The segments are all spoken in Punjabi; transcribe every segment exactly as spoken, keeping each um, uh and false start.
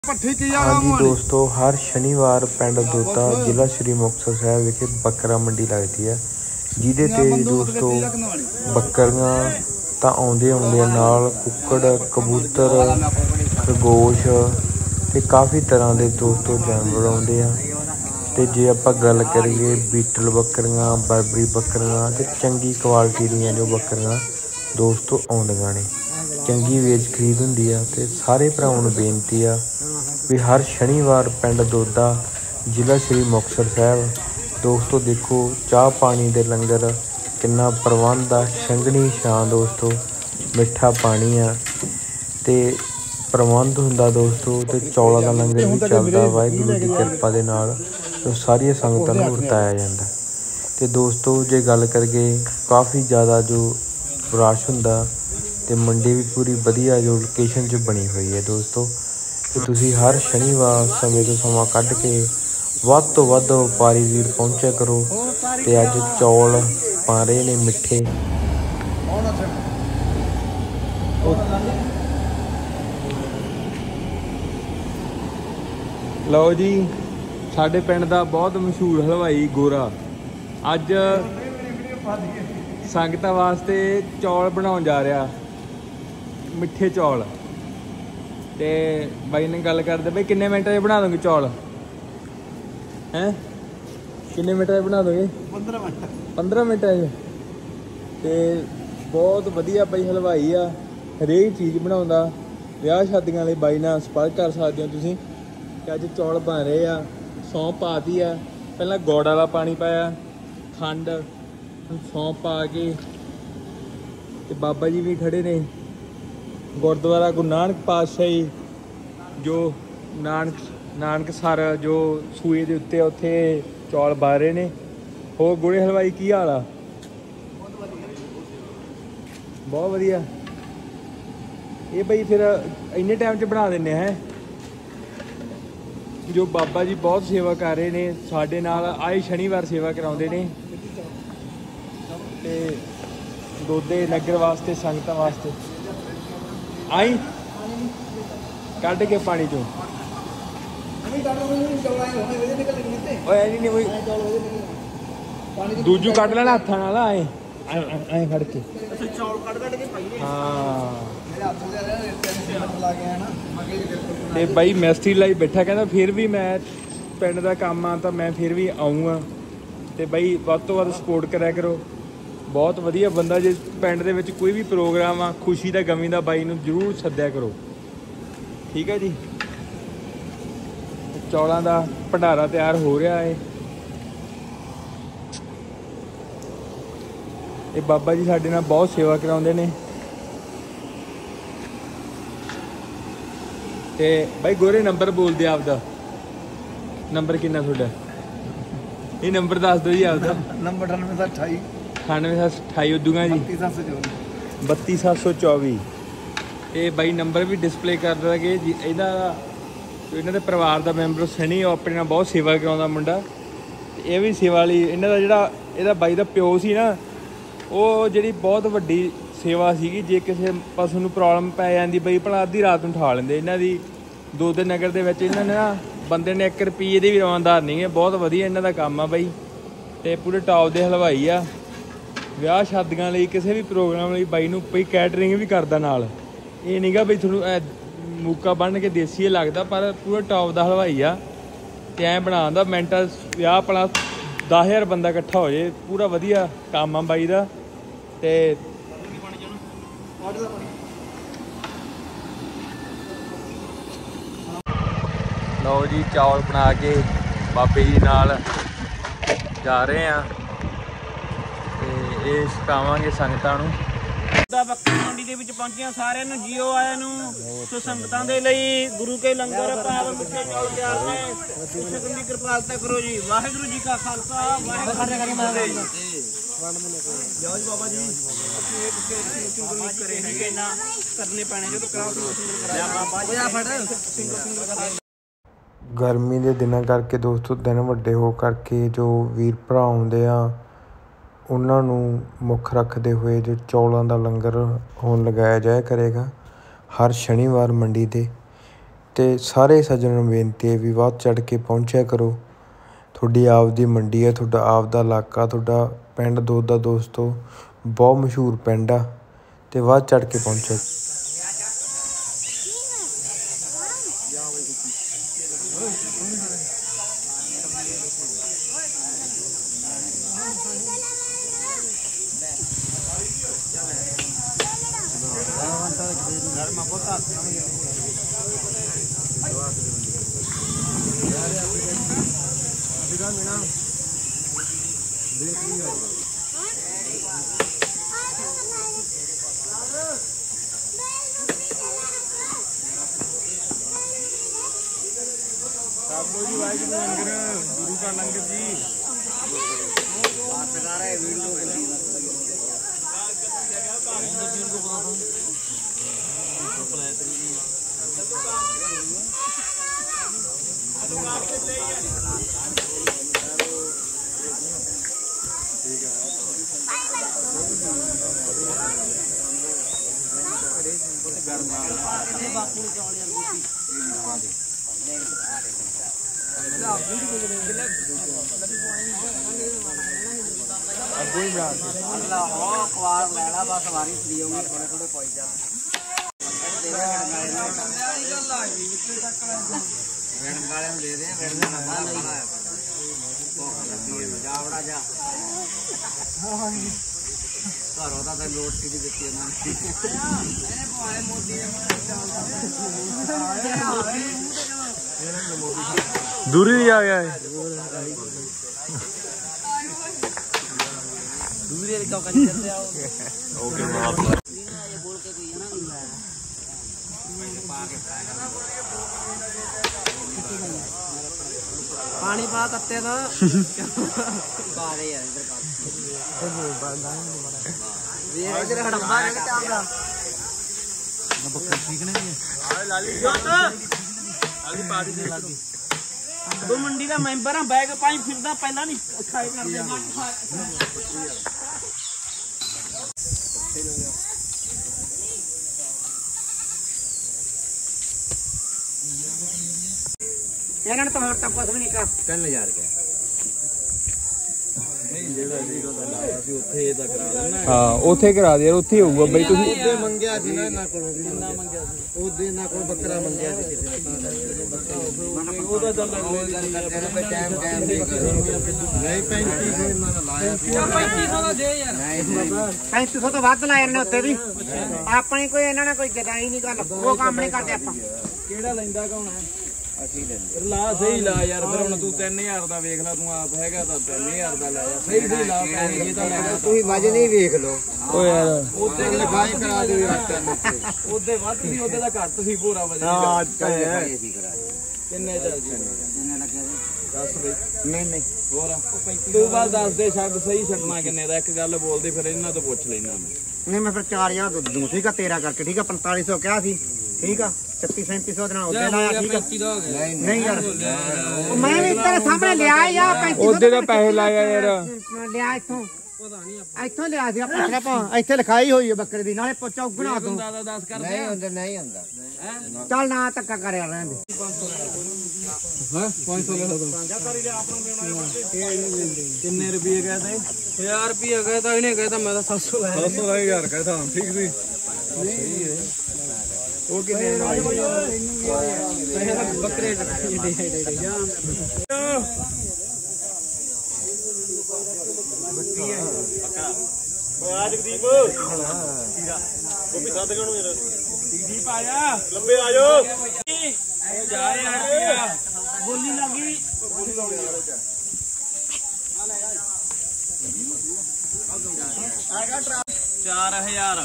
हाँ जी दोस्तों, हर शनिवार पिंड दोदा जिला श्री मुक्तसर साहब विखे बकरा मंडी लगती है, जिहदे ते दोस्तों बकरियां तां आउंदे आउंदे नाल कुक्कड़, कबूतर, खरगोश ते काफ़ी तरह के दोस्तों जानवर आउंदे आ। ते जे आपां गल करिए बीटल बकरियां, बरबरी बकरियां ते चंगी क्वालिटी दियां जो बकरियां दोस्तों आउंदियां ने, चंगी वेच खरीद हुंदी आ। ते सारे भरावां नूं बेनती आ भी हर शनिवार पिंड दोदा जिला श्री मुक्तसर साहब दोस्तों देखो चाह पानी दे लंगर किन्ना प्रबंध आ, छंगनी छां दोस्तों मिठा पानी आ ते प्रबंध हुंदा दोस्तों। ते चौलां दा लंगर भी चलदा वाहिगुरू दी किरपा दे नाल, तो सारियां संगतां नूं वरताया जांदा। ते दोस्तों जे गल करिए काफ़ी ज़्यादा जो रश हुंदा ते मंडी भी पूरी वधिया जो लोकेशन च बनी हुई है दोस्तों। ਤੇ ਤੁਸੀਂ हर शनिवार ਸਮੇਂ ਤੋਂ ਸਮਾਂ ਕੱਢ ਕੇ ਵੱਧ ਤੋਂ ਵੱਧ ਵਪਾਰੀ ਵੀਰ ਪਹੁੰਚਿਆ ਕਰੋ। ਤੇ ਅੱਜ ਚੌਲ ਪਾ ਰਹੇ ਨੇ ਮਿੱਠੇ। ਲਓ ਜੀ, ਸਾਡੇ ਪਿੰਡ ਦਾ ਬਹੁਤ ਮਸ਼ਹੂਰ ਹਲਵਾਈ ਗੋਰਾ ਅੱਜ ਸੰਗਤਾਂ ਵਾਸਤੇ ਚੌਲ ਬਣਾਉਣ ਜਾ ਰਿਹਾ, ਮਿੱਠੇ ਚੌਲ। ਤੇ ਬਾਈ ਨੇ ਗੱਲ ਕਰਦੇ ਬਈ ਕਿੰਨੇ ਮਿੰਟਾਂ 'ਚ ਬਣਾ ਦੋਗੇ ਚੌਲ? ਹੈਂ ਕਿੰਨੇ ਮਿੰਟਾਂ 'ਚ ਬਣਾ ਦੋਗੇ? ਪੰਦਰਾਂ ਮਿੰਟ ਪੰਦਰਾਂ ਮਿੰਟਾਂ 'ਚ। ਤੇ ਬਹੁਤ ਵਧੀਆ ਬਾਈ ਹਲਵਾਈ ਆ, ਹਰੇਕ ਚੀਜ਼ ਬਣਾਉਂਦਾ। ਵਿਆਹ ਸ਼ਾਦੀਆਂ ਲਈ ਬਾਈ ਨਾਲ ਸੰਪਰਕ ਕਰ ਸਕਦੇ ਹੋ ਤੁਸੀਂ। ਤੇ ਅੱਜ ਚੌਲ ਬਣ ਰਹੇ ਆ, ਸੌਂਫ ਪਾਤੀ ਆ, ਪਹਿਲਾਂ ਗੁੜ ਵਾਲਾ ਪਾਣੀ ਪਾਇਆ, ਖੰਡ, ਸੌਂਫ ਪਾ ਕੇ। ਤੇ ਬਾਬਾ ਜੀ ਵੀ ਖੜੇ ਨੇ, ਗੁਰਦੁਆਰਾ ਗੁਰੂ ਨਾਨਕ ਪਾਤਸ਼ਾਹੀ ਜੋ ਨਾਨਕ ਨਾਨਕਸਰ ਜੋ ਸੂਏ ਦੇ ਉੱਤੇ ਉੱਥੇ ਚੌਲ ਬਣ ਰਹੇ ਨੇ। ਹੋਰ ਗੋਰੇ ਹਲਵਾਈ ਕੀ ਹਾਲ ਆ? ਬਹੁਤ ਵਧੀਆ। ਇਹ ਬਈ ਫਿਰ ਇੰਨੇ ਟਾਈਮ 'ਚ ਬਣਾ ਦਿੰਦੇ ਹੈ। ਜੋ ਬਾਬਾ ਜੀ ਬਹੁਤ ਸੇਵਾ ਕਰ ਰਹੇ ਨੇ, ਸਾਡੇ ਨਾਲ ਆਏ ਸ਼ਨੀਵਾਰ ਸੇਵਾ ਕਰਾਉਂਦੇ ਨੇ। ਤੇ ਦੋਦੇ ਨਗਰ ਵਾਸਤੇ, ਸੰਗਤਾਂ ਵਾਸਤੇ ਆਈ ਕੱਢ ਕੇ ਪਾਣੀ ਚੋਂ ਦੂਜੂ ਕੱਢ ਲੈਣਾ ਹੱਥਾਂ ਨਾਲ, ਆਏ ਐਂ ਖੜ ਕੇ। ਹਾਂ ਤੇ ਬਾਈ ਮਿਸਤਰੀ ਲਈ ਬੈਠਾ, ਕਹਿੰਦਾ ਫਿਰ ਵੀ ਮੈਂ ਪਿੰਡ ਦਾ ਕੰਮ ਆ ਤਾਂ ਮੈਂ ਫਿਰ ਵੀ ਆਊਂਗਾ। ਤੇ ਬਾਈ ਵੱਧ ਤੋਂ ਵੱਧ ਸਪੋਰਟ ਕਰਿਆ ਕਰੋ, ਬਹੁਤ ਵਧੀਆ ਬੰਦਾ। ਜੇ ਪਿੰਡ ਦੇ ਵਿੱਚ ਕੋਈ ਵੀ ਪ੍ਰੋਗਰਾਮ ਆ, ਖੁਸ਼ੀ ਦਾ ਗਮੀ ਦਾ, ਬਾਈ ਨੂੰ ਜ਼ਰੂਰ ਸੱਦਿਆ ਕਰੋ, ਠੀਕ ਹੈ ਜੀ। ਚੌਲਾਂ ਦਾ ਭੰਡਾਰਾ ਤਿਆਰ ਹੋ ਰਿਹਾ ਹੈ। ਇਹ ਬਾਬਾ ਜੀ ਸਾਡੇ ਨਾਲ ਬਹੁਤ ਸੇਵਾ ਕਰਾਉਂਦੇ ਨੇ। ਤੇ ਬਾਈ ਗੋਰੇ ਨੰਬਰ ਬੋਲਦੇ ਆਪਦਾ, ਨੰਬਰ ਕਿੰਨਾ ਤੁਹਾਡਾ? ਇਹ ਨੰਬਰ ਦੱਸ ਦਿਓ ਜੀ ਆਪਦਾ। ਨੰਬਰ ਅਠਾਨਵੇਂ ਸੱਤ ਅਠਾਈ ਅਠਾਨਵੇਂ ਸੱਤ ਅਠਾਈ ਉਦੂਗਾ ਜੀ ਬੱਤੀ ਸੱਤ ਸੌ ਚੌਵੀ। ਤੇ ਬਾਈ ਨੰਬਰ ਵੀ ਡਿਸਪਲੇ ਕਰ ਦਾਂਗੇ ਜੀ। ਇਹਦਾ ਇਹਨਾਂ ਦੇ ਪਰਿਵਾਰ ਦਾ ਮੈਂਬਰ ਸਨੀ, ਉਹ ਆਪਣੇ ਨਾਲ ਬਹੁਤ ਸੇਵਾ ਕਰਾਉਂਦਾ ਮੁੰਡਾ। ਤੇ ਇਹ ਵੀ ਸੇਵਾ ਲਈ ਇਹਨਾਂ ਦਾ ਜਿਹੜਾ ਇਹਦਾ ਬਾਈ ਦਾ ਪਿਓ ਸੀ ਨਾ, ਉਹ ਜਿਹੜੀ ਬਹੁਤ ਵੱਡੀ ਸੇਵਾ ਸੀਗੀ। ਜੇ ਕਿਸੇ ਪਸ਼ੂ ਨੂੰ ਪ੍ਰੋਬਲਮ ਪੈ ਜਾਂਦੀ ਬਈ ਭਲਾ ਅੱਧੀ ਰਾਤ ਨੂੰ ਉਠਾ ਲੈਂਦੇ ਇਹਨਾਂ ਦੀ। ਦੋ ਦਿਨ ਨਗਰ ਦੇ ਵਿੱਚ ਇਹਨਾਂ ਨੇ ਨਾ ਬੰਦੇ ਨੇ ਇੱਕ ਰੁਪਈਏ ਦੇ ਵੀ ਰਵਾਨਦਾਰ ਨਹੀਂ ਹੈ। ਬਹੁਤ ਵਧੀਆ ਇਹਨਾਂ ਦਾ ਕੰਮ ਆ ਬਾਈ, ਤੇ ਪੂਰੇ ਟੌਪ ਦੇ ਹਲਵਾਈ ਆ। ਵਿਆਹ ਸ਼ਾਦੀਆਂ ਲਈ, ਕਿਸੇ ਵੀ ਪ੍ਰੋਗਰਾਮ ਲਈ ਬਾਈ ਨੂੰ ਬਈ ਕੈਟਰਿੰਗ ਵੀ ਕਰਦਾ ਨਾਲ। ਇਹ ਨਹੀਂ ਗਾ ਬਈ ਤੁਹਾਨੂੰ ਮੂਕਾ ਬੰਨ੍ਹ ਕੇ ਦੇਸੀ ਲੱਗਦਾ, ਪਰ ਪੂਰਾ ਟੌਪ ਦਾ ਹਲਵਾਈ ਆ। ਤੇ ਐਂ ਬਣਾਉਂਦਾ ਮਿੰਟਾਂ ਵਿਆਹ ਆਪਣਾ ਦਸ ਹਜ਼ਾਰ ਬੰਦਾ ਇਕੱਠਾ ਹੋ ਜੇ। ਪੂਰਾ ਵਧੀਆ ਕੰਮ ਆ ਬਾਈ ਦਾ। ਤੇ ਲਓ ਜੀ, ਚੌਲ ਬਣਾ ਕੇ ਬਾਬੇ ਜੀ ਨਾਲ ਜਾ ਰਹੇ ਆ ਤੇ ਇਹ ਛਕਾਵਾਂਗੇ ਸੰਗਤਾਂ ਨੂੰ। ਬੱਕਰੀ ਮੰਡੀ ਦੇ ਵਿੱਚ ਪਹੁੰਚੀਆਂ, ਸਾਰਿਆਂ ਨੂੰ ਜੀਓ ਆਇਆਂ ਨੂੰ। ਸੋ ਸੰਗਤਾਂ ਦੇ ਲਈ ਗੁਰੂ ਕੇ ਲੰਗਰ ਭਾਵ ਮਿੱਠੇ ਚੌਲ ਤਿਆਰ ਨੇ। ਛਕਣ ਦੀ ਕਿਰਪਾਲਤਾ ਕਰੋ ਜੀ। ਵਾਹਿਗੁਰੂ ਜੀ ਕਾ ਖਾਲਸਾ, ਵਾਹਿਗੁਰੂ ਜੀ ਕੀ ਫਤਿਹ। ਜੈ ਬਾਬਾ ਜੀ, ਕਰੇ ਹੈਗੇ ਨਾ ਕਰਨੇ ਪੈਣੇ ਜਦੋਂ ਕਰਾਓ ਸਿੰਗਲ ਸਿੰਗਲ। ਗਰਮੀ ਦੇ ਦਿਨਾਂ ਕਰਕੇ ਦੋਸਤੋ, ਦਿਨ ਵੱਡੇ ਹੋ ਕਰਕੇ ਜੋ ਵੀਰ ਭਰਾ ਆਉਂਦੇ ਆ ਉਹਨਾਂ ਨੂੰ ਮੁੱਖ ਰੱਖਦੇ ਹੋਏ ਜੋ ਚੌਲਾਂ ਦਾ ਲੰਗਰ ਹੁਣ ਲਗਾਇਆ ਜਾਇਆ ਕਰੇਗਾ ਹਰ ਸ਼ਨੀਵਾਰ ਮੰਡੀ 'ਤੇ। ਤੇ ਸਾਰੇ ਸੱਜਣਾਂ ਨੂੰ ਬੇਨਤੀ ਹੈ ਵੀ ਵੱਧ ਚੜ੍ਹ ਕੇ ਪਹੁੰਚਿਆ ਕਰੋ। ਤੁਹਾਡੀ ਆਪਦੀ ਮੰਡੀ ਹੈ, ਤੁਹਾਡਾ ਆਪਦਾ ਇਲਾਕਾ, ਤੁਹਾਡਾ ਪਿੰਡ ਦੋਦਾ ਦੋਸਤੋ ਬਹੁਤ ਮਸ਼ਹੂਰ ਪਿੰਡ ਆ ਤੇ ਵੱਧ ਚੜ੍ਹ ਕੇ ਪਹੁੰਚਿਆ। गुरु का लंगर जी ਘਰੋਂ ਤਾਂ ਲੋਟ ਕੀ ਦਿੱਤੀ ਇਹਨਾਂ ਨੇ ਦੂਰੀ ਹੀ ਆ ਗਿਆ ਹੈ ਦੂਰੀ ਦੇ ਚੌਕਾਂ ਚ ਚੱਲਦੇ ਆਓ ਓਕੇ ਮਾਫ ਬੋਲ ਕੇ ਕੋਈ ਨਾ ਪਾ ਕੇ ਪਾਣੀ ਪਾ ਤੱਤੇ ਦਾ ਪਾ ਦੇ ਯਾਰ ਇਧਰ ਪਾ ਇਹ ਇਧਰ ਹੜੰਬਾ ਜਿਹੜਾ ਚੱਲਦਾ ਨਾ ਬੱਕਰ ਠੀਕ ਨਹੀਂ ਆ ਲਾਲੀ ਆਲੀ ਪਾਰਟੀ ਦੇ ਲਾਗੀ ਦੋ ਮੰਡੀ ਦਾ ਮੈਂਬਰ ਆ ਬੈਗ ਪਾਈ ਫਿਰਦਾ ਪਹਿਲਾਂ ਨਹੀਂ ਖਾਏ ਕਰਦੇ ਇਹਨਾਂ ਨੇ ਤਾਂ ਹੋਰ ਤਾਂ ਕੁਝ ਵੀ ਨਹੀਂ ਕਰ ਤਿੰਨ ਹਜ਼ਾਰ ਕੇ ਨਹੀਂ ਜਿਹੜਾ ਵੀਰੋ ਦਾ ਲਾਇਆ ਸੀ ਉੱਥੇ ਇਹਦਾ ਕਰਾ ਦੇਣਾ ਹਾਂ ਉੱਥੇ ਕਰਾ ਦੇ ਯਾਰ ਉੱਥੇ ਹੀ ਹੋਊਗਾ ਬਈ ਤੁਸੀਂ ਉਹਦੇ ਮੰਗਿਆ ਸੀ ਨਾ ਇਹਨਾਂ ਕੋਲੋਂ ਕਿੰਨਾ ਮੰਗਿਆ ਸੀ ਉਹਦੇ ਇਹਨਾਂ ਕੋਲ ਬੱਕਰਾ ਮੰਗਿਆ ਸੀ ਕਿਸੇ ਨੇ ਉਹਦਾ ਚੱਲ ਕਰਦੇ ਟਾਈਮ ਟਾਈਮ ਦੇ ਨਹੀਂ ਪੈਂਤੀ ਸੌ ਇਹਨਾਂ ਨੇ ਲਾਇਆ ਸੀ ਪੈਂਤੀ ਸੌ ਦਾ ਦੇ ਯਾਰ ਪੈਂਤੀ ਸੌ ਤੋਂ ਵੱਧ ਲਾਏ ਨੇ ਉੱਤੇ ਵੀ ਆਪਣੀ ਕੋਈ ਇਹਨਾਂ ਨੇ ਕੋਈ ਗਦਾਈ ਨਹੀਂ ਗੱਲ ਉਹ ਕੰਮ ਨਹੀਂ ਕਰਦੇ ਆਪਾਂ ਕਿਹੜਾ ਲੈਂਦਾ ਕੌਣ ਹੈ ਅਸੀਂ ਲੈਂਦੇ ਲਾ ਸਹੀ ਲਾ ਯਾਰ ਫਿਰ ਹੁਣ ਤੂੰ ਤਿੰਨ ਹਜ਼ਾਰ ਦਾ ਵੇਖ ਲੈ ਤੂੰ ਆਪ ਹੈਗਾ ਤਾਂ ਤਿੰਨ ਹਜ਼ਾਰ ਦਾ ਲਾਇਆ ਸਹੀ ਸਹੀ ਲਾ ਇਹ ਤਾਂ ਲੈਣਾ ਤੁਸੀਂ ਵਜਨ ਹੀ ਵੇਖ ਲਓ ਓ ਯਾਰ ਉਹਦੇ ਲਿਖਾਈ ਕਰਾ ਦਿਓ ਯਾਰ ਉਹਦੇ ਵੱਧ ਸੀ ਉਹਦੇ ਦਾ ਘੱਟ ਸੀ ਪੂਰਾ ਵਜਨ ਹਾਂ ਅਸੀਂ ਕਰਾ ਦੇ ਕਿੰਨੇ ਚੱਲ ਜੀ ਕਿੰਨੇ ਲੱਗਿਆ ਦੱਸ ਬਈ ਨਹੀਂ ਨਹੀਂ ਹੋਰ ਤੂੰ ਬਾਅਦ ਦੱਸ ਦੇ ਛੱਡ ਸਹੀ ਛੱਡਣਾ ਕਿੰਨੇ ਦਾ ਇੱਕ ਗੱਲ ਬੋਲਦੇ ਫਿਰ ਇਹਨਾਂ ਤੋਂ ਪੁੱਛ ਲੈਣਾ ਮੈਂ ਨਹੀਂ ਮੈਂ ਫਿਰ ਚਾਰ ਹਜ਼ਾਰ ਦੁੱਧ ਦੂੰ ਠੀਕ ਆ ਤੇਰਾ ਕਰਕੇ ਠੀਕ ਆ ਪੰਤਾਲੀ ਸੌ ਕਿਹਾ ਸੀ ਠੀਕ ਆ ਛੱਤੀ ਸੈਂਤੀ ਸੌ ਦਿਨਾਂ ਉਹਦੇ ਲਾਇਆ ਠੀਕ ਆ ਨਹੀਂ ਯਾਰ ਮੈਂ ਵੀ ਤੇਰੇ ਸਾਹਮਣੇ ਲਿਆ ਯਾ ਪੈਂਤੀ ਉਹਦੇ ਦਾ ਪੈਸੇ ਲਾਇਆ ਯਾਰ ਲਿਆ ਇੱਥੋਂ ਪਤਾ ਨਹੀਂ ਇੱਥੋਂ ਲਿਆ ਸੀ ਆਪਾਂ ਆਪਾਂ ਇੱਥੇ ਲਿਖਾਈ ਹੋਈ ਹੈ ਬੱਕਰੇ ਦੀ ਨਾਲੇ ਚੌਗਣਾ ਤੋਂ ਦਸ ਕਰਦੇ ਨਹੀਂ ਹੁੰਦਾ ਨਹੀਂ ਹੁੰਦਾ ਚੱਲ ਨਾ ਧੱਕਾ ਕਰਿਆ ਰਹਿੰਦੇ ਹਾਂ ਪੰਜ ਸੌ ਲੈ ਲਓ ਕਿੰਨੇ ਰੁਪਏ ਕਹੇ ਤੇ ਹਜ਼ਾਰ ਰੁਪਏ ਕਹੇ ਤਾਂ ਇਹਨੇ ਕਹੇ ਤਾਂ ਮੈਂ ਤਾਂ ਸੱਤ ਸੌ ਲਾਇਆ ਸੱਤ ਸੌ ਦਾ ਹਜ਼ਾਰ ਕਹੇ ਤਾਂ ਠੀਕ ਸੀ ਸਹੀ ਹੈ ਉਹ ਕਿੰਨੇ ਬੱਕਰੇ ਜਗਦੀਪ ਗੋਪੀ ਸੱਦ ਗਣੋ ਯਾਰ ਦੀਪ ਆਇਆ ਲੰਬੇ ਆ ਜਾਓ ਜਾ ਰਿਹਾ ਬੋਲੀ ਲੱਗੀ ਬੋਲੀ ਲਾਉਣੀ ਚਾਰ ਹਜ਼ਾਰ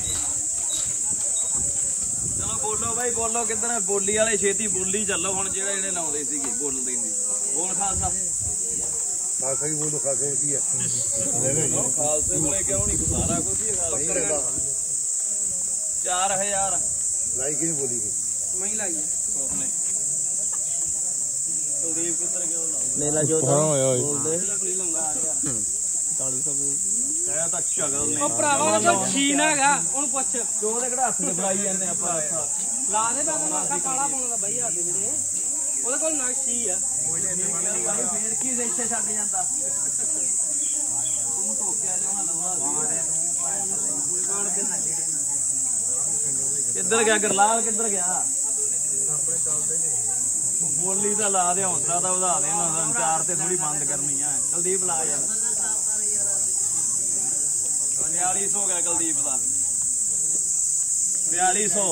ਚਲੋ ਬੋਲੋ ਬਾਈ ਬੋਲੋ ਕਿੱਧਰ ਬੋਲੀ ਵਾਲੇ ਛੇਤੀ ਬੋਲੀ ਚੱਲੋ ਹੁਣ ਜਿਹੜੇ ਜਿਹੜੇ ਲਾਉਂਦੇ ਸੀਗੇ ਬੋਲਦੇ ਸੀ ਬੋਲ ਖਾਲਸਾ ਖਾਲਸਾ ਹੀ ਬੋਲੋ ਖਾਲਸਾ ਕੀ ਹੈ ਖਾਲਸੇ ਕੋਲੇ ਕਿਉਂ ਨਹੀਂ ਸਾਰਾ ਕੁਝ ਹੀ ਖਾਲਸਾ ਚਾਰ ਹਜ਼ਾਰ ਲਾਈ ਕਿਹਨੇ ਬੋਲੀ ਮੈਂ ਹੀ ਲਾਈ ਹੈ ਕੁਲਦੀਪ ਕਿੱਧਰ ਕਿਉਂ ਲਾਉਂਦਾ ਮੇਲਾ ਜੋ ਹੋਇਆ ਹੋਇਆ ਬੋਲਦੇ ਲਾਉਂਦਾ ਆ ਗਿਆ ਚਾਲੀ ਸੌ ਬੋਲ ਕਹਿਆ ਤਾਂ ਝਗਲ ਨੇ ਉਹ ਭਰਾਵਾ ਉਹਦਾ ਮਸ਼ੀਨ ਹੈਗਾ ਉਹਨੂੰ ਪੁੱਛ ਤੇ ਉਹਦੇ ਕਿਹੜਾ ਹੱਥ 'ਚ ਫੜਾਈ ਜਾਂਦੇ ਆਪਾਂ ਲਾ ਦੇ ਮੈਂ ਤੈਨੂੰ ਆਖਾ ਕਾਲਾ ਪਾਉਣਾ ਬਾਈ ਆ ਕੇ ਜਿਹੜੇ ਉਹਦੇ ਕੋਲ ਨਕਸ਼ੀ ਆ ਫੇਰ ਕੀ ਇੱਥੇ ਛੱਡ ਜਾਂਦਾ ਤੂੰ ਟੋਕਿਆ ਜਾਵਾਂ ਕਿੱਧਰ ਗਿਆ ਗਰਲਾਲ ਕਿੱਧਰ ਗਿਆ ਬੋਲੀ ਤਾਂ ਲਾ ਦੇ ਹੌਸਲਾ ਤਾਂ ਵਧਾ ਦੇ ਨਾ ਚਾਰ ਤੇ ਥੋੜੀ ਬੰਦ ਕਰਨੀ ਆ ਕੁਲਦੀਪ ਲਾ ਯਾਰ ਬਿਆਲੀ ਸੌ ਗਿਆ ਕੁਲਦੀਪ ਦਾ ਬਿਆਲੀ ਸੌ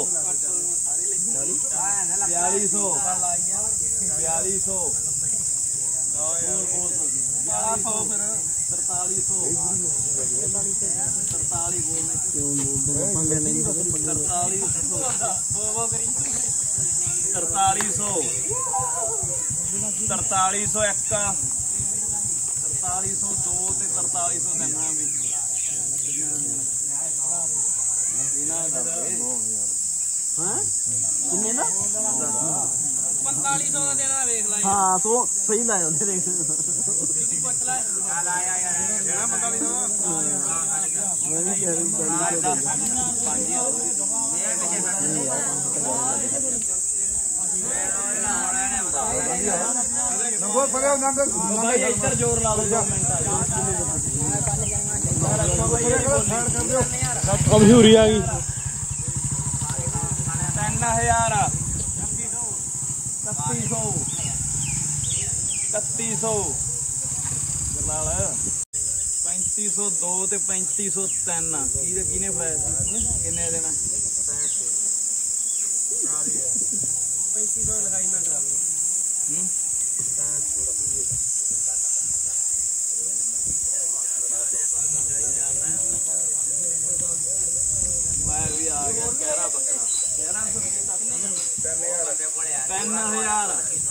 ਬਿਆਲੀ ਸੌ ਬਿਆਲੀ ਸੌ ਗਿਆਰਾਂ ਸੌ ਫਿਰ ਤਰਤਾਲੀ ਸੌ ਤਰਤਾਲੀ ਬੋਲਨੇ ਤਰਤਾਲੀ ਤਰਤਾਲੀ ਸੌ ਤਰਤਾਲੀ ਸੌ ਇੱਕ ਤਰਤਾਲੀ ਸੌ ਦੋ ਤੇ ਤਰਤਾਲੀ ਸੌ ਤਿੰਨ ਵੀ ਹਾਂ ਕਿੰਨੇ ਦਾ ਪੰਤਾਲੀ ਸੌ ਦਾ ਦੇਣਾ ਵੇਖ ਲੈ ਹਾਂ ਸੋ ਸਹੀ ਲਾਇਆ ਉਹਦੇ ਦੇਖ ਪੁੱਛ ਲੈ ਆ ਲਾਇਆ ਯਾਰ ਜਿਹੜਾ ਪੰਤਾਲੀ ਸੌ ਮੈਂ ਵੀ ਕਹਿ ਰਿਹਾ ਨੰਬਰ ਫੜਿਓ ਨੰਬਰ ਭਾਈ ਇੱਧਰ ਜ਼ੋਰ ਲਾ ਲਓ ਦੋ ਮਿੰਟ ਅਬ ਹੂਰੀ ਆ ਗਈ ਤਿੰਨ ਹਜ਼ਾਰ ਇਕੱਤੀ ਸੌ ਇਕੱਤੀ ਸੌ ਗਰਲਾਲ ਪੈਂਤੀ ਸੌ ਦੋ ਤੇ ਪੈਂਤੀ ਸੌ ਤਿੰਨ ਕਿਹਦੇ ਕਿਹਨੇ ਫੜਾਇਆ ਕਿੰਨੇ ਦੇਣਾ ਪੈਂਤੀ ਸੌ ਲਗਾਈ ਮੈਂ ਕਰਾ ਦੂੰ ਹੂੰ ਮੈਂ ਵੀ ਆ ਗਿਆ ਕਹਿਰਾ ਬੱਕਰਾ ਕਹਿਰਾ ਤਿੰਨ ਹਜ਼ਾਰ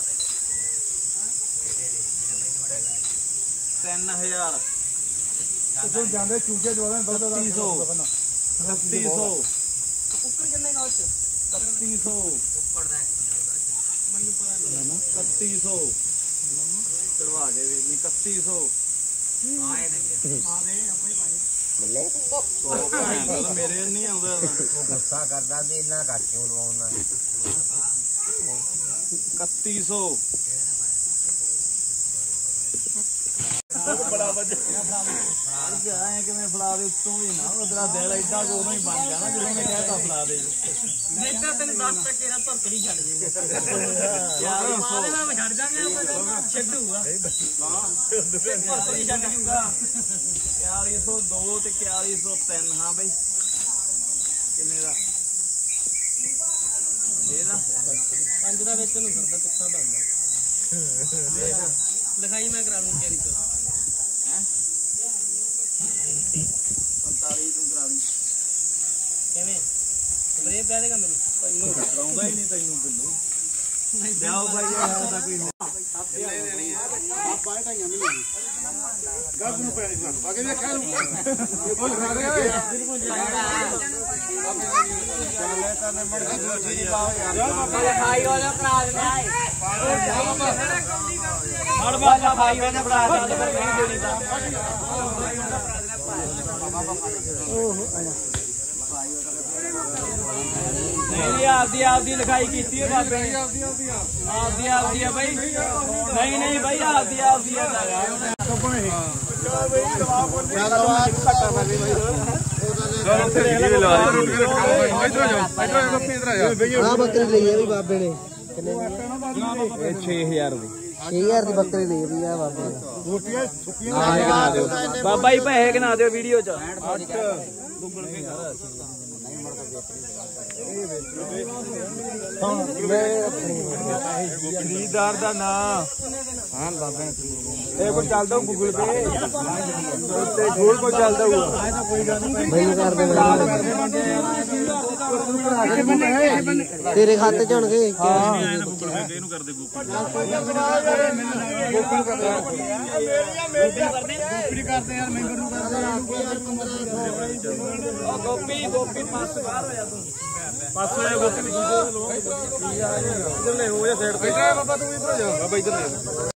ਤਿੰਨ ਹਜ਼ਾਰ ਤੂੰ ਜਾਂਦੇ ਚੂਕੇ ਜਵਾਦਾਂ ਦੁੱਧ ਦਾ ਇਕੱਤੀ ਸੌ ਇਕੱਤੀ ਸੌ ਕੁੱਕਰ ਕਿੰਨੇ ਦਾ ਉੱਚ ਇਕੱਤੀ ਸੌ ਇਕੱਤੀ ਸੌ ਚੜਵਾ ਕੇ ਵੇਚਣੀ ਇਕੱਤੀ ਸੌ ਮੇਰੇ ਨਹੀਂ ਆਉਂਦਾ ਗੁੱਸਾ ਕਰਦਾ ਵੀ ਇੰਨਾ ਘੱਟ ਕਿਉਂ ਲਵਾਉਣਾ ਇਕੱਤੀ ਸੌ ਐ ਕਿਵੇਂ ਫੜਾ ਦੇ ਉੱਤੋਂ ਵੀ ਨਾ ਉਹਦਾ ਦਿਲ ਏਡਾ ਕੋ ਉਦੋਂ ਹੀ ਬਣ ਗਿਆ ਨਾ ਜਦੋਂ ਮੈਂ ਕਹਿਤਾ ਫੜਾ ਦੇ ਨਹੀਂ ਤਾਂ ਤੈਨੂੰ ਦਸ ਟਕੇ ਦਾ ਧਰਕੜੀ ਛੱਡ ਦੇ ਯਾਰ ਉਹਦੇ ਨਾਲ ਛੱਡ ਜਾਗੇ ਛੱਡੂਗਾ ਧਰਕੜੀ ਛੱਡ ਜੂਗਾ ਇਕਤਾਲੀ ਸੌ ਦੋ ਤੇ ਇਕਤਾਲੀ ਸੌ ਤਿੰਨ ਹਾਂ ਬਈ ਕਿੰਨੇ ਦਾ ਇਹਦਾ ਪੰਜ ਦਾ ਵਿੱਚ ਨੂੰ ਕਰਦਾ ਤਿੱਖਾ ਦਾ ਹੁੰਦਾ ਲਿਖਾਈ ਮੈਂ ਕਰਾ ਲੂੰ ਤੇਰੀ ਤੋਂ ਹੈ ਪੰਤਾਲੀ ਤੂੰ ਕਰਾ ਦੀ ਕਿਵੇਂ ਬਰੇ ਪੈ ਦੇਗਾ ਮੈਨੂੰ ਤੈਨੂੰ ਕਰਾਉਂਦਾ ਹੀ ਨਹੀਂ ਤੈਨੂੰ ਬਿੱਲੂ ਲਿਆਓ ਭਾਈ ਇਹ ਤਾਂ ਕੋਈ ਆਪਾਂ ਢਾਈਆਂ ਮਿਲੀਆਂ ਗੱਗ ਨੂੰ ਪੈਣੀ ਸੀ ਬਾਕੀ ਵੇਖਿਆ ਨੂੰ ਇਹ ਬੋਲ ਖਾ ਰਿਹਾ ਬਿਲਕੁਲ ਚੱਲੇ ਤਾਂ ਨੇ ਮੜ ਕੇ ਜੀ ਪਾਓ ਯਾਰ ਲਿਖਾਈ ਵਾਲਾ ਕਰਾ ਦਿੰਦਾ ਏ ਹੜ ਬਾਜਾ ਭਾਈ ਉਹਨੇ ਬਣਾ ਦਿੱਤਾ ਪਰ ਨਹੀਂ ਦੇਣੀ ਤਾਂ ਨਹੀਂ ਆਪਦੀ ਆਪਦੀ ਲਿਖਾਈ ਕੀਤੀ ਹੈ ਬਾਬੇ ਨੇ ਆਪਦੀ ਆਪਦੀ ਆ ਬਾਈ ਨਹੀਂ ਨਹੀਂ ਬਾਈ ਆਪਦੀ ਆਪਦੀ ਆ ਆ ਬੱਕਰੀ ਲਈ ਹੈ ਵੀ ਬਾਬੇ ਨੇ ਕਿੰਨੇ ਛੇ ਹਜ਼ਾਰ ਦੀ ਛੇ ਹਜ਼ਾਰ ਦੀ ਬੱਕਰੀ ਲਈ ਵੀ ਆ ਬਾਬੇ ਨੇ ਰੋਟੀਆਂ ਸੁੱਕੀਆਂ ਬਾਬਾ ਜੀ ਪੈਸੇ ਗਿਣਾ ਦਿਓ ਵੀਡੀਓ ਚ ਖਰੀਦਦਾਰ ਦਾ ਨਾਂ ਹਾਂ ਬਾਬੇ ਇਹ ਕੋ ਚੱਲਦਾ ਗੂਗਲ ਪੇ ਤੇ ਗੂਗਲ ਕੋ ਚੱਲਦਾ ਹੋਊਗਾ ਮੈਨੂੰ ਕਰ ਦੇ ਤੇਰੇ ਖਾਤੇ ਚ ਹੋਣਗੇ ਇਹਨੂੰ ਕਰਦੇ ਗੂਪੀ ਕਰਦੇ ਯਾਰ ਮੈਂਬਰ ਨੂੰ ਗੋਪੀ ਗੋਪੀ ਪਾਸ ਬਾਹਰ ਹੋ ਜਾ ਤੂੰ ਪਾਸ ਹੋਇਆ ਗੋਪੀ ਇਧਰ ਲੈ ਹੋ ਜਾ ਸਾਈਡ ਤੇ ਬਾਬਾ ਤੂੰ ਇਧਰ ਜਾ ਬਾਬਾ ਇਧਰ ਲੈ